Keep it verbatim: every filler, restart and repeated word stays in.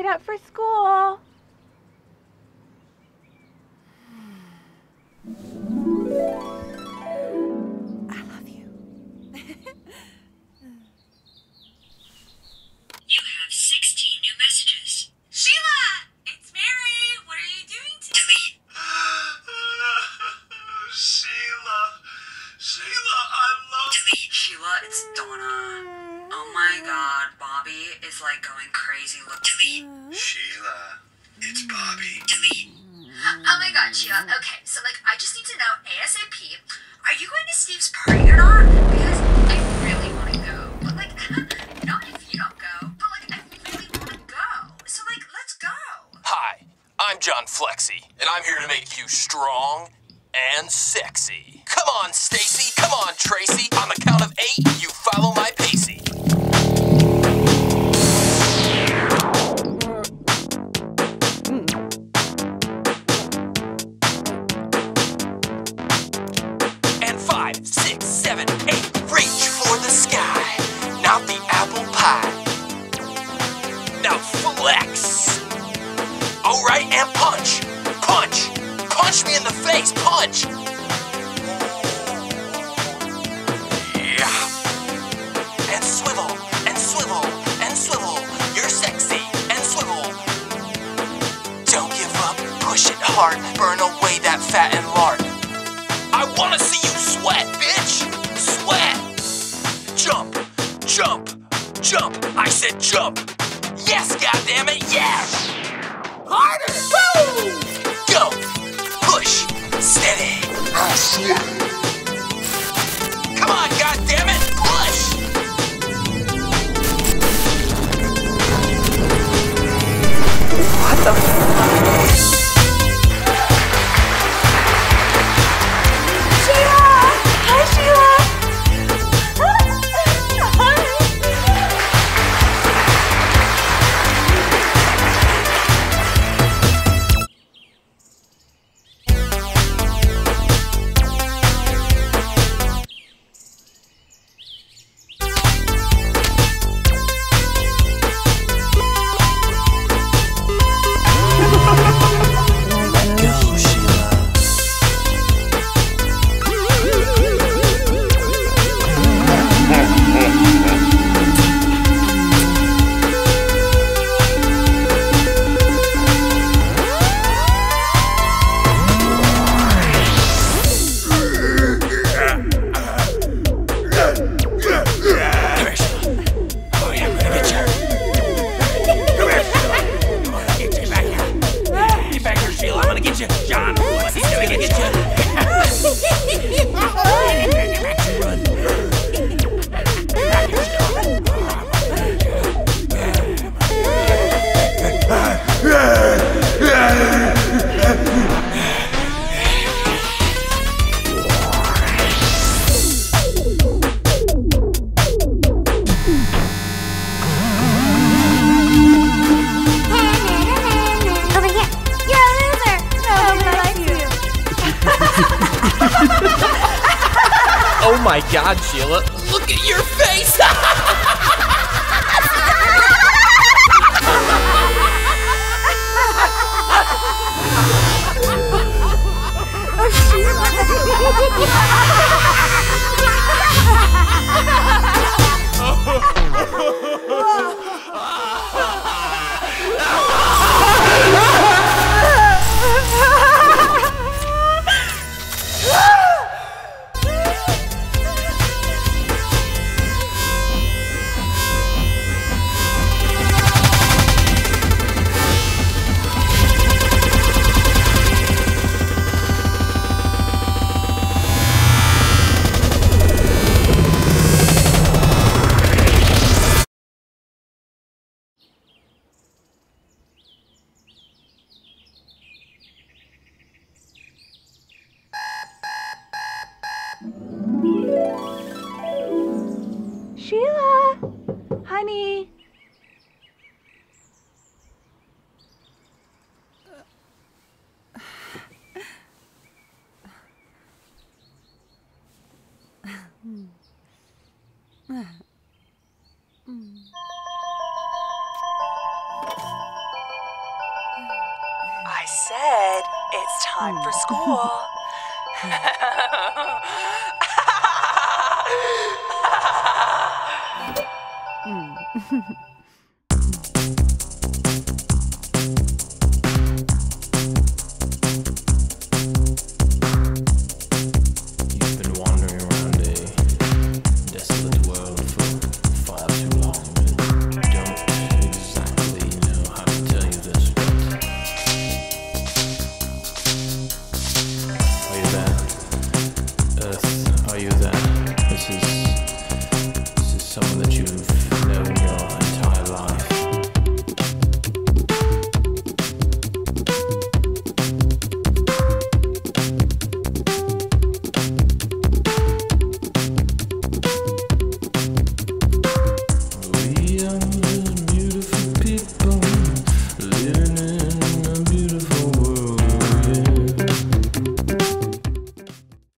up for school. I love you. You have sixteen new messages. Sheila! It's Mary! What are you doing today? Sheila! Sheila, I love you! Sheila, it's Donna. Oh my god, Bobby is like going crazy. Look to me. Sheila, it's Bobby. Oh my god, Sheila. Okay, so like I just need to know ASAP. Are you going to Steve's party or not? Because I really want to go. But like, not if you don't go. But like, I really want to go. So like, let's go. Hi, I'm John Flexi, and I'm here to make you strong and sexy. Come on, Stacy. Come on, Tracy. On the count of eight, you follow my pacey. And five, six, seven, eight. Reach for the sky, not the apple pie. Now flex. All right, and punch. Punch. Punch me in the face. Punch. Yeah. And swivel, and swivel, and swivel. You're sexy, and swivel. Don't give up. Push it hard. Burn away that fat and lard. I wanna see you sweat, bitch. Sweat. Jump, jump, jump. I said jump. Yes, goddammit, yes. Harder. Boom. Go. Push. Steady. I sweat. Come on, goddammit. Push. What the fuck? Sheila! Hi, Sheila! Oh my god, Sheila, look at your face! Sheila! Honey! school. Mm.